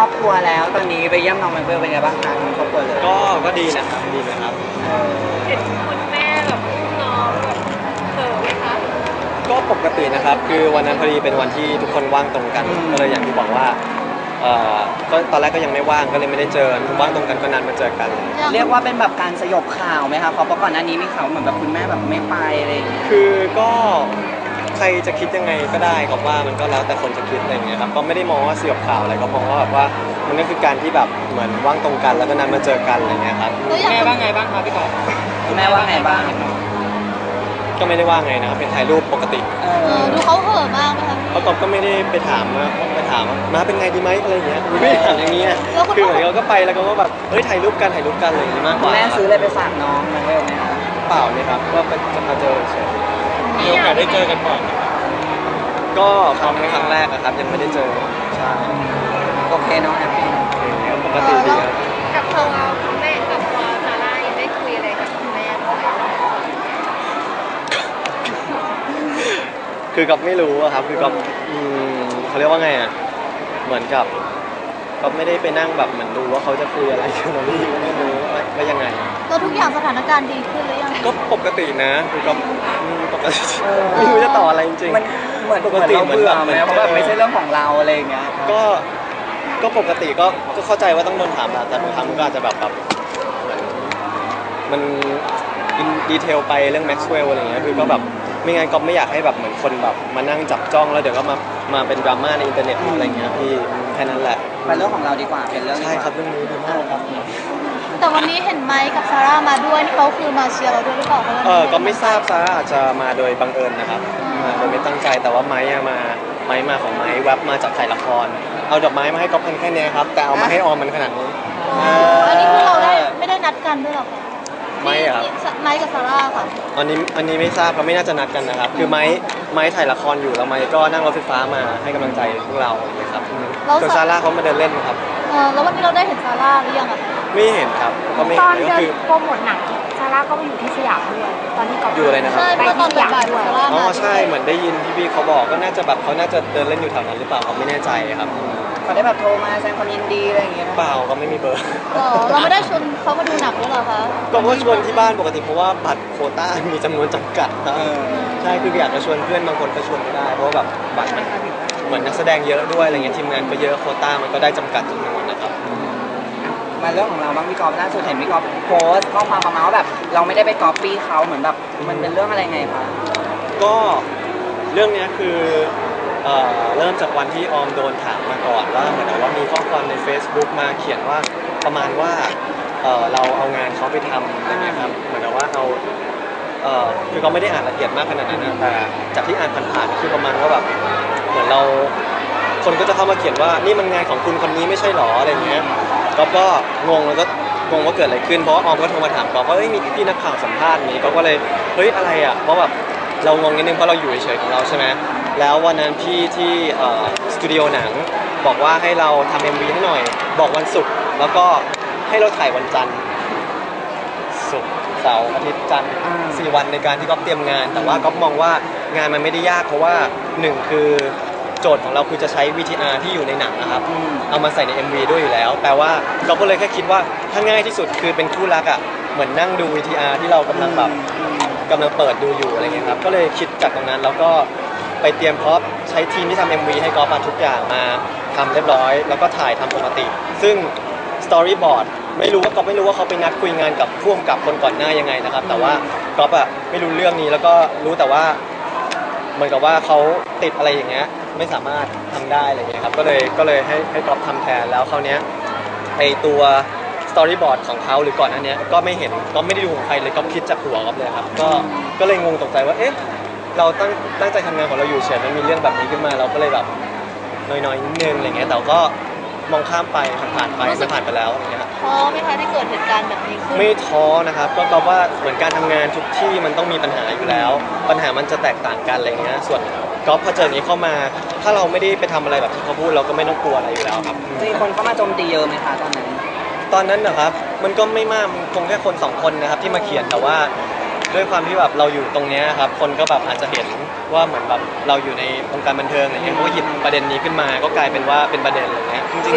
รอบครัวแล้วตอนนี้ไปเยี่ยมน้องไมเคิลเป็นไงบ้างคะทั้งครอบครัวเลยก็ดีนะครับดีนะครับเห็นคุณแม่แบบอุ้มน้องแบบเขินไหมคะก็ปกตินะครับคือวันนั้นพอดีเป็นวันที่ทุกคนว่างตรงกันก็เลยอย่างที่บอกว่าก็ตอนแรกก็ยังไม่ว่างก็เลยไม่ได้เจอว่างตรงกันก็นานมาเจอกันเรียกว่าเป็นแบบการสยบข่าวไหมคะเพราะก่อนหน้านี้มีข่าวเหมือนแบบคุณแม่แบบไม่ไปอะไรอย่างเงี้ยคือก็ใครจะคิดยังไงก็ได้ครับว่ามันก็แล้วแต่คนจะคิดอะไรอย่างเงี้ยครับก็ไม่ได้มองว่าสยบข่าวอะไรก็มองว่าแบบว่ามันก็คือการที่แบบเหมือนว่างตรงกันแล้วก็นัดมาเจอกันอะไรเงี้ยครับแม่ว่าไงบ้างครับพี่ก๊อฟแม่ว่าไงบ้างก็ไม่ได้ว่าไงนะครับเป็นถ่ายรูปปกติดูเขาเห่อะมากนะคะประกอบก็ไม่ได้ไปถามว่ามาเป็นไงดีไหมอะไรอย่างเงี้ยไม่ได้ถามอย่างเงี้ยคือเหมือนเราก็ไปแล้วก็แบบเฮ้ยถ่ายรูปกันอะไรอย่างงี้มากกว่าแม่ซื้ออะไรไปฝากน้องไมเคิลไหมคะเปล่าเลยครับก็จะมาเจอเฉยมีโอกาสได้เจอกันก่อนก็ครั้งแรกนะครับยังไม่ได้เจอใช่โอเคน้องแฮปปี้ปกติดีครับกับตัวคุณแม่กับตัวซาร่ายังได้คุยอะไรกับคุณแม่ไหมคือกับไม่รู้อะครับคือกับเขาเรียกว่าไงอะเหมือนกับก็ไม่ได้ไปนั่งแบบเหมือนดูว่าเขาจะคุยอะไรกันหรือไม่รู้ว่ายังไงตัวทุกอย่างสถานการณ์ดีขึ้นหรือยังก็ปกตินะคือก็ปกติไม่รู้จะต่ออะไรจริงมันเหมือนปกติเหมือนเราเพราะแบบไม่ใช่เรื่องของเราอะไรอย่างเงี้ยก็ปกติก็เข้าใจว่าต้องโดนถามแต่บางครั้งก็อาจจะแบบเหมือนมันอินดีเทลไปเรื่องแม็กซ์เวลล์อะไรเงี้ยคือก็แบบไม่งั้นก็ไม่อยากให้แบบเหมือนคนแบบมานั่งจับจ้องแล้วเดี๋ยวก็มาเป็นดราม่าในอินเทอร์เน็ตอะไรเงี้ยพี่แค่นั้นแหละเป็นเรื่องของเราดีกว่าเป็นเรื่องใช่ครับเรื่องนี้ดีมากครับแต่วันนี้เห็นไมค์กับซาร่ามาด้วยนี่เขาคือมาเชียร์เราด้วยหรือเปล่าก็ไม่ทราบซาร่าอาจจะมาโดยบังเอิญนะครับโดยไม่ตั้งใจแต่ว่าไมค์มาของไมค์แวบมาจากถ่ายละครเอาดอกไม้มาให้ก๊อฟพันแค่นี้ครับแต่เอามาให้ออมมันขนาดนี้อันนี้คือเราไม่ได้นัดกันด้วยหรอคะไม่ครับไมค์กับซาร่าค่ะอันนี้ไม่ทราบเขาไม่น่าจะนัดกันนะครับคือไม้ถ่ายละครอยู่แล้วไม้ก็นั่งรถไฟฟ้ามาให้กำลังใจพวกเราเลยครับส่วนซาร่าเขามาเดินเล่นครับแล้ววันนี้เราได้เห็นซาร่าหรือยังอ่ะไม่เห็นครับก็ไม่ตอนก็คือโปรโมทหนังซาร่าก็ไปอยู่ที่สยามด้วยตอนที่เขาอยู่อะไรนะครับไปที่สยามด้วยอ๋อใช่เหมือนได้ยินพี่เขาบอกก็น่าจะแบบเขาน่าจะเดินเล่นอยู่แถวนั้นหรือเปล่าเขาไม่แน่ใจครับเขาได้แบบโทรมาแสดงความยินดีอะไรอย่างเงี้ยเปล่าก็ไม่มีเบอร์เราไม่ได้ชวนเขามาดูหนังด้วยหรอคะก็ชวนที่บ้านปกติเพราะว่าบัตรโควต้ามีจำนวนจำกัดครับใช่คืออยากจะชวนเพื่อนบางคนก็ชวนไม่ได้เพราะว่าแบบบัตรมันเหมือนนักแสดงเยอะด้วยอะไรเงี้ยทีมงานก็เยอะโควต้ามันก็ได้จำกัดจำนวนนะครับมาเรื่องของเราบ้างพี่กอล์ฟล่าสุดเห็นพี่กอล์ฟโพสต์ข้อความประมาณว่าแบบเราไม่ได้ไปก๊อปปี้เขาเหมือนแบบมันเป็นเรื่องอะไรไงคะก็เรื่องนี้คือเริ่มจากวันที่ออมโดนถามมาก่อนว่าเหมือนว่ามีข้อความใน Facebook มาเขียนว่าประมาณว่าเราเอางานเขาไปทำอะไรเงี้ยครับเหมือนว่าเอาคือเขาไม่ได้อ่านละเอียดมากขนาดนั้นนะแต่จากที่อ่านผ่านๆคือประมาณว่าแบบเหมือนเราคนก็จะเข้ามาเขียนว่านี่มันงานของคุณคนนี้ไม่ใช่หรออะไรเงี้ยก็งงแล้วก็งงว่าเกิดอะไรขึ้นเพราะออมก็โทรมาถามว่าเฮ้ยมีพี่นักข่าวสัมภาษณ์นี้ก็เลยเฮ้ยอะไรอ่ะเพราะแบบเรางงนิดนึงเพราะเราอยู่เฉยๆของเราใช่ไหมแล้ววันนั้นพี่ที่สตูดิโอหนังบอกว่าให้เราทำ MV ให้หน่อยบอกวันศุกร์แล้วก็ให้เราถ่ายวันจันทร์ศุกร์เสาร์อาทิตย์จันทร์4 วันในการที่ก๊อฟเตรียมงานแต่ว่าก๊อฟมองว่างานมันไม่ได้ยากเพราะว่า1คือโจทย์ของเราคือจะใช้ VTR ที่อยู่ในหนังนะครับเอามาใส่ใน MV ด้วยอยู่แล้วแปลว่าเราก็เลยแค่คิดว่าถ้าง่ายที่สุดคือเป็นคู่รักอ่ะเหมือนนั่งดู VTR ที่เรากำลังเปิดดูอยู่อะไรเงี้ยครับก็เลยคิดจากตรงนั้นแล้วก็ไปเตรียมพร็อพใช้ทีมที่ทำ MV ให้ก๊อฟมาทุกอย่างมาทำเรียบร้อยแล้วก็ถ่ายทำปกติซึ่ง Storyboard ไม่รู้ว่าเขาไปนัดคุยงานกับพ่วงกับคนก่อนหน้ายังไงนะครับแต่ว่าก๊อฟอะไม่รู้เรื่องนี้แล้วก็รู้แต่ว่าเหมือนกับว่าเขาติดอะไรอย่างเงี้ยไม่สามารถทำได้อะไรเงี้ยครับก็เลยให้ก๊อฟทำแทนแล้วคราวเนี้ยไอตัว Storyboard ของเขาหรือก่อนอันเนี้ยก็ไม่เห็นก็ไม่ได้ดูของใครเลยก็คิดจากหัวก๊อฟเลยครับก็เลยงงตกใจว่าเอ๊ะเราตั้งใจทำงานของเราอยู่เฉยมันมีเรื่องแบบนี้ขึ้นมาเราก็เลยแบบน้อยๆนิดนึงอะไรเงี้ยแต่ก็มองข้ามไปผ่านไปแล้วอะไรเงี้ยท้อไหมคะที่เกิดเหตุการณ์แบบนี้ขึ้นไม่ท้อนะครับก็ว่าเหมือนการทำงานทุกที่มันต้องมีปัญหาอยู่แล้วปัญหามันจะแตกต่างกันอะไรเงี้ยส่วนก๊อฟพอเจอนี้เข้ามาถ้าเราไม่ได้ไปทำอะไรแบบที่เขาพูดเราก็ไม่ต้องกลัวอะไรอยู่แล้วครับมีคนเข้ามาโจมตีเยอะไหมคะตอนนั้นนะครับมันก็ไม่มากคงแค่คน2 คนนะครับที่มาเขียนแต่ว่าด้วยความที่แบบเราอยู่ตรงนี้ครับคนก็แบบอาจจะเห็นว่าเหมือนแบบเราอยู่ในวงการบันเทิงอะไรเงี้ยเขาก็หยิบประเด็นนี้ขึ้นมาก็กลายเป็นว่าเป็นประเด็นอะไรเงี้ยจริงๆ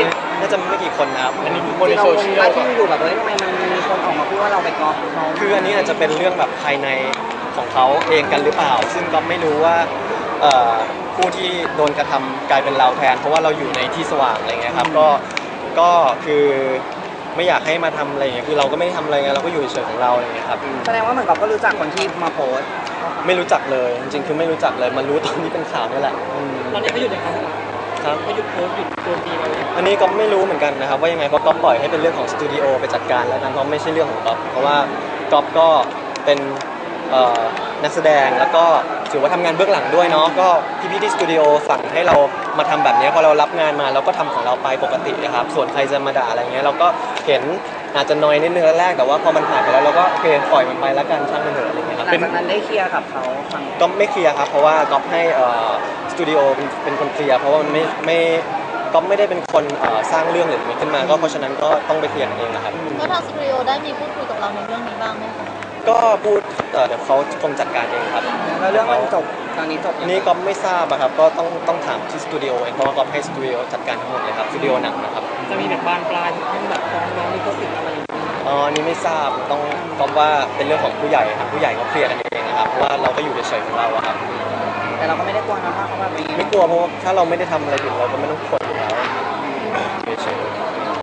น่าจะไม่กี่คนนะครับอันนี้บนที่เราโซคงเชียว่าลที่อยู่แบบทำไมมันมีคนออกมาพูดว่าเราไปก๊อปเขาคืออันนี้อาจจะเป็นเรื่องแบบภายในของเขาเองกันหรือเปล่า ซึ่งก็ไม่รู้ว่าผู้ที่โดนกระทำกลายเป็นเราแทนเพราะว่าเราอยู่ในที่สว่างอะไรเงี้ยครับก็คือไม่อยากให้มาทำอะไรเงี้ยคือเราก็ไม่ได้ทำอะไรเงี้ยเราก็อยู่เฉยๆของเราอะไรเงี้ยครับแสดงว่าเหมือนกับก็รู้จักคนที่มาโพสต์ไม่รู้จักเลยจริงๆคือไม่รู้จักเลยมารู้ตอนนี้เป็นข่าวนี่แหละตอนนี้เขาหยุดในการครับเขาหยุดโพสต์หยุดโจมตีเราเลยอันนี้ก็ไม่รู้เหมือนกันนะครับว่ายังไงเพราะก๊อฟปล่อยให้เป็นเรื่องของสตูดิโอไปจัดการแล้วกันเพราะไม่ใช่เรื่องของก๊อฟเพราะว่าก๊อฟก็เป็นนักแสดงแล้วก็ถือว่าทำงานเบื้องหลังด้วยเนาะก็พี่ๆที่สตูดิโอสั่งให้เรามาทำแบบนี้พอเรารับงานมาเราก็ทำของเราไปปกตินะครับส่วนใครจะมาด่าอะไรเงี้ยเราก็เห็นอาจจะน้อยนิดนึงแรกแต่ว่าพอมันผ่านไปแล้วเราก็โอเคปล่อยมันไปแล้วกันช่างมันเถอะอะไรเงี้ยครับหลังจากนั้นได้เคลียร์กับเขาฟังก็ไม่เคลียร์ครับเพราะว่าก๊อฟให้สตูดิโอเป็นคนเคลียร์เพราะว่ามันไม่ก๊อฟไม่ได้เป็นคนสร้างเรื่องหรืออะไรขึ้นมาก็เพราะฉะนั้นก็ต้องไปเคลียร์กันเองนะครับแล้วทางสตูดิโอได้มีพูดคุยกับเราในเรื่องนี้บ้างไหมคะก็พูดเดี๋ยวเขาคงจัดการเองครับแล้วเรื่องมันจบตอนนี้จบอันนี้ก็ไม่ทราบอะครับก็ต้องถามที่สตูดิโอเองเพราะว่าก็ให้สตูดิโอจัดการทั้งหมดเลยครับสตูดิโอหนังนะครับจะมีแบบบานปลายทั้งแบบฟ้องร้องลิขสิทธิ์อะไรอย่างเงี้ยอ๋ออันนี้ไม่ทราบต้องก็ว่าเป็นเรื่องของผู้ใหญ่ครับผู้ใหญ่เขาเคลียร์กันเองนะครับเพราะว่าเราก็อยู่เฉยๆของเราอะครับแต่เราก็ไม่ได้กลัวนะว่าเขาแบบนี้ไม่กลัวเพราะว่าถ้าเราไม่ได้ทำอะไรผิดเราก็ไม่ต้องกลัวอยู่แล้วอยู่เฉยๆ